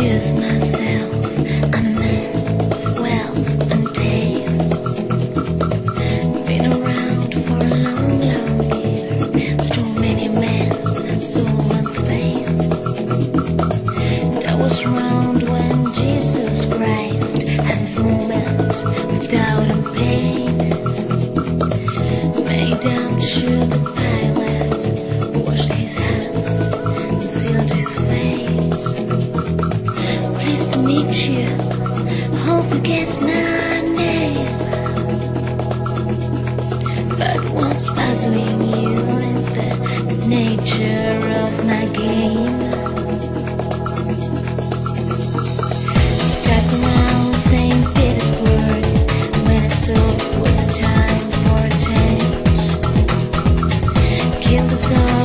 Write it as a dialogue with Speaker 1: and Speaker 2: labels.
Speaker 1: introduce myself. I'm a man of wealth and taste. Been around for a long, long year. Strong many men's soul and faith. And I was round when Jesus Christ has his moment of doubt and pain. Made up sure the pilot washed his hands and sealed his fate. Pleased to meet you, hope you guess my name. But what's puzzling you is the nature of my game. Stuck around St. Petersburg when I saw it was a time for a change. Killed the sun.